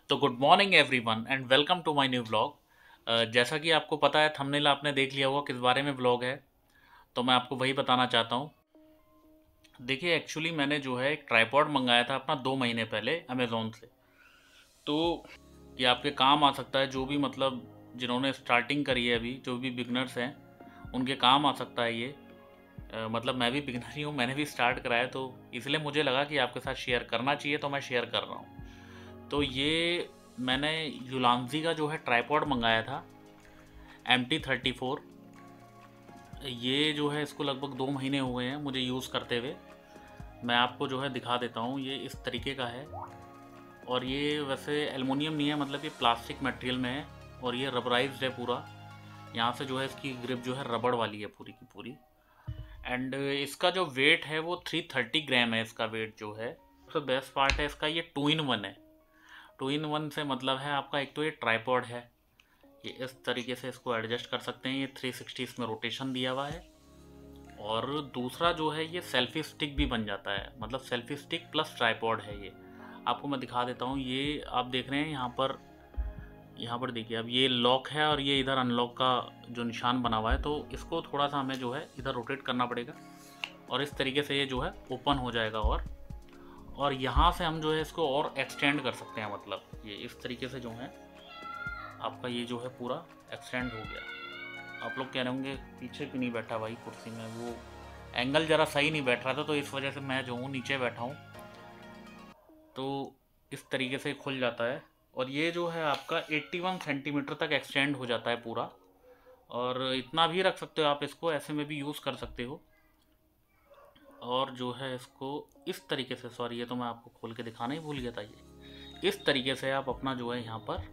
तो good morning everyone and welcome to my new vlog. जैसा कि आपको पता है, थंबनेल आपने देख लिया होगा किस बारे में व्लॉग है। तो मैं आपको वही बताना चाहता हूँ। देखिए, एक्चुअली मैंने जो है एक ट्राइपॉड मंगाया था अपना 2 महीने पहले अमेज़ोन से। तो ये आपके काम आ सकता है, जो भी मतलब जिन्होंने स्टार्टिंग करी है, अभी जो भी बिगनर्स हैं उनके काम आ सकता है ये। मतलब मैं भी बिगनर ही हूँ, मैंने भी स्टार्ट करा है, तो इसलिए मुझे लगा कि आपके साथ शेयर करना चाहिए, तो मैं शेयर कर रहा हूँ। तो ये मैंने यूलांजी का जो है ट्राइपॉड मंगाया था, MT34। ये जो है इसको लगभग 2 महीने हुए हैं मुझे यूज़ करते हुए। मैं आपको जो है दिखा देता हूँ, ये इस तरीके का है। और ये वैसे एलुमिनियम नहीं है, मतलब ये प्लास्टिक मटेरियल में है और ये रबराइज्ड है पूरा। यहाँ से जो है इसकी ग्रिप जो है रबड़ वाली है पूरी की पूरी। एंड इसका जो वेट है वो 330 ग्राम है, इसका वेट जो है। सबसे बेस्ट पार्ट है इसका, ये 2 in 1 है। 2 in 1 से मतलब है आपका, एक तो ये ट्राइपॉड है, ये इस तरीके से इसको एडजस्ट कर सकते हैं, ये 360 इसमें रोटेशन दिया हुआ है। और दूसरा जो है ये सेल्फी स्टिक भी बन जाता है, मतलब सेल्फी स्टिक प्लस ट्राइपॉड है ये। आपको मैं दिखा देता हूँ, ये आप देख रहे हैं यहाँ पर देखिए, अब ये लॉक है और ये इधर अनलॉक का जो निशान बना हुआ है, तो इसको थोड़ा सा हमें जो है इधर रोटेट करना पड़ेगा और इस तरीके से ये जो है ओपन हो जाएगा। और यहाँ से हम जो है इसको और एक्सटेंड कर सकते हैं, मतलब ये इस तरीके से जो है आपका ये जो है पूरा एक्सटेंड हो गया। आप लोग कह रहे होंगे पीछे क्यों नहीं बैठा भाई कुर्सी में, वो एंगल ज़रा सही नहीं बैठ रहा था, तो इस वजह से मैं जो हूँ नीचे बैठा हूँ। तो इस तरीके से खुल जाता है और ये जो है आपका 81 सेंटीमीटर तक एक्सटेंड हो जाता है पूरा। और इतना भी रख सकते हो आप इसको, ऐसे में भी यूज़ कर सकते हो। और जो है इसको इस तरीके से, सॉरी ये तो मैं आपको खोल के दिखाना ही भूल गया था, ये इस तरीके से आप अपना जो है यहाँ पर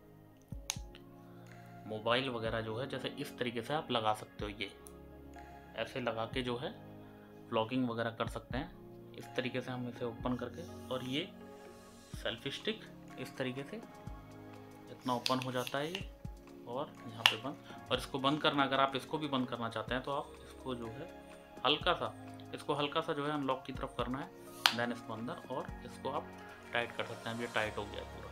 मोबाइल वगैरह जो है जैसे इस तरीके से आप लगा सकते हो। ये ऐसे लगा के जो है व्लॉगिंग वगैरह कर सकते हैं। इस तरीके से हम इसे ओपन करके, और ये सेल्फी स्टिक इस तरीके से इतना ओपन हो जाता है ये, और यहाँ पे बंद। और इसको बंद करना, अगर आप इसको भी बंद करना चाहते हैं तो आप इसको जो है हल्का सा जो है अनलॉक की तरफ करना है, देन इसको अंदर, और इसको आप टाइट कर सकते हैं। अब ये टाइट हो गया पूरा।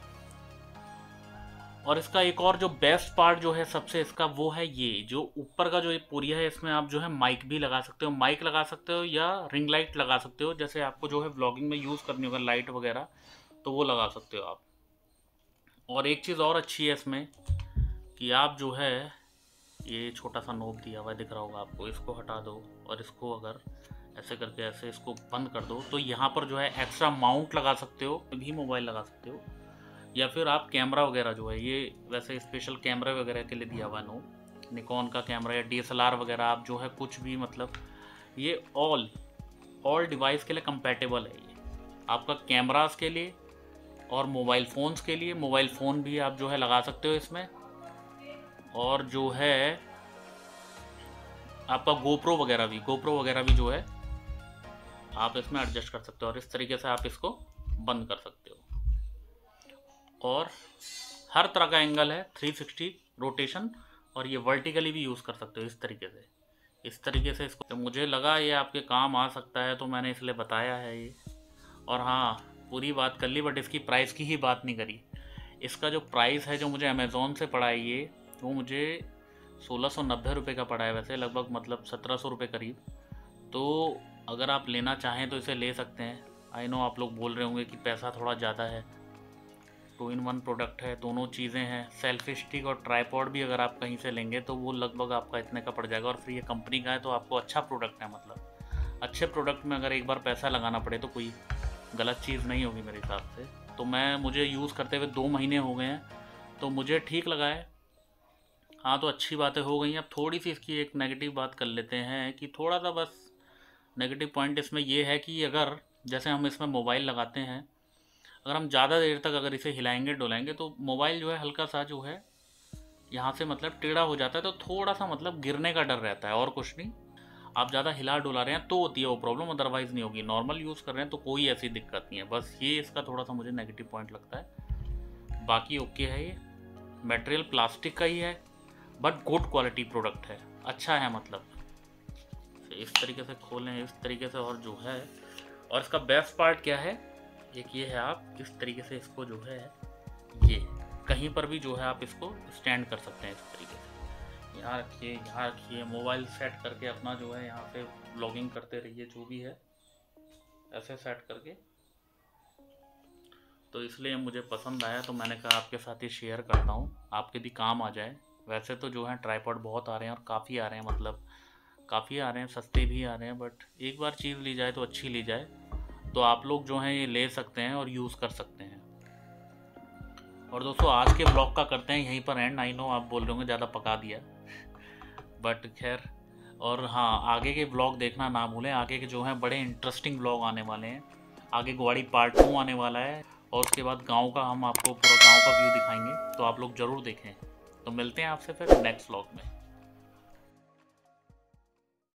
और इसका एक और जो बेस्ट पार्ट जो है सबसे इसका, वो है ये जो ऊपर का जो ये पुरिया है, इसमें आप जो है माइक भी लगा सकते हो, माइक लगा सकते हो या रिंग लाइट लगा सकते हो, जैसे आपको जो है व्लॉगिंग में यूज़ करनी होगा लाइट वगैरह, तो वो लगा सकते हो आप। और एक चीज़ और अच्छी है इसमें कि आप जो है ये छोटा सा नोब दिया हुआ दिख रहा होगा आपको, इसको हटा दो और इसको अगर ऐसे करके ऐसे इसको बंद कर दो, तो यहाँ पर जो है एक्स्ट्रा माउंट लगा सकते हो, भी मोबाइल लगा सकते हो। या फिर आप कैमरा वगैरह जो है, ये वैसे स्पेशल कैमरे वगैरह के लिए दिया हुआ है, निकॉन का कैमरा या DSLR वगैरह, आप जो है कुछ भी, मतलब ये ऑल डिवाइस के लिए कंपैटिबल है ये, आपका कैमरास के लिए और मोबाइल फ़ोन्स के लिए। मोबाइल फ़ोन भी आप जो है लगा सकते हो इसमें। और जो है आपका गोप्रो वगैरह भी जो है आप इसमें एडजस्ट कर सकते हो, और इस तरीके से आप इसको बंद कर सकते हो। और हर तरह का एंगल है, 360 रोटेशन, और ये वर्टिकली भी यूज़ कर सकते हो इस तरीके से इसको। तो मुझे लगा ये आपके काम आ सकता है, तो मैंने इसलिए बताया है ये। और हाँ, पूरी बात कर ली, बट इसकी प्राइस की ही बात नहीं करी। इसका जो प्राइस है जो मुझे अमेज़ोन से पड़ा है ये, वो मुझे 1690 रुपये का पड़ा है, वैसे लगभग मतलब 1700 रुपये करीब। तो अगर आप लेना चाहें तो इसे ले सकते हैं। आई नो आप लोग बोल रहे होंगे कि पैसा थोड़ा ज़्यादा है, 2 in 1 प्रोडक्ट है, दोनों चीज़ें हैं। सेल्फी स्टिक और ट्राइपॉड भी अगर आप कहीं से लेंगे तो वो लगभग आपका इतने का पड़ जाएगा, और फिर ये कंपनी का है तो आपको अच्छा प्रोडक्ट है। मतलब अच्छे प्रोडक्ट में अगर एक बार पैसा लगाना पड़े तो कोई गलत चीज़ नहीं होगी मेरे हिसाब से। तो मुझे यूज़ करते हुए 2 महीने हो गए हैं, तो मुझे ठीक लगा है। हाँ, तो अच्छी बातें हो गई। अब थोड़ी सी इसकी एक नेगेटिव बात कर लेते हैं, कि थोड़ा सा बस नेगेटिव पॉइंट इसमें ये है कि अगर जैसे हम इसमें मोबाइल लगाते हैं, अगर हम ज़्यादा देर तक अगर इसे हिलाएंगे डुलाएंगे तो मोबाइल जो है हल्का सा जो है यहाँ से मतलब टेढ़ा हो जाता है, तो थोड़ा सा मतलब गिरने का डर रहता है, और कुछ नहीं। आप ज़्यादा हिला डुला रहे हैं तो होती है वो प्रॉब्लम, अदरवाइज़ नहीं होगी। नॉर्मल यूज़ कर रहे हैं तो कोई ऐसी दिक्कत नहीं है, बस ये इसका थोड़ा सा मुझे नेगेटिव पॉइंट लगता है। बाकी ओके है ये, मटेरियल प्लास्टिक का ही है, बट गुड क्वालिटी प्रोडक्ट है, अच्छा है। मतलब इस तरीके से खोलें इस तरीके से, और जो है, और इसका बेस्ट पार्ट क्या है, एक ये है, आप इस तरीके से इसको जो है ये कहीं पर भी जो है आप इसको स्टैंड कर सकते हैं इस तरीके से। यहाँ रखिए, मोबाइल सेट करके अपना जो है यहाँ पे ब्लॉगिंग करते रहिए, जो भी है ऐसे सेट करके। तो इसलिए मुझे पसंद आया तो मैंने कहा आपके साथ ही शेयर करता हूँ, आपके भी काम आ जाए। वैसे तो जो है ट्राइपॉड बहुत आ रहे हैं और काफ़ी आ रहे हैं, मतलब काफ़ी आ रहे हैं, सस्ते भी आ रहे हैं, बट एक बार चीज़ ली जाए तो अच्छी ली जाए। तो आप लोग जो हैं ये ले सकते हैं और यूज़ कर सकते हैं। और दोस्तों आज के ब्लॉग का करते हैं यहीं पर एंड। आई नो आप बोल रहे होंगे ज़्यादा पका दिया, बट खैर। और हाँ, आगे के ब्लॉग देखना ना भूलें, आगे के जो हैं बड़े इंटरेस्टिंग ब्लॉग आने वाले हैं। आगे ग्वाड़ी पार्ट 2 आने वाला है, और उसके बाद गांव का हम आपको पूरा गांव का व्यू दिखाएंगे, तो आप लोग ज़रूर देखें। तो मिलते हैं आपसे फिर नेक्स्ट ब्लॉग में।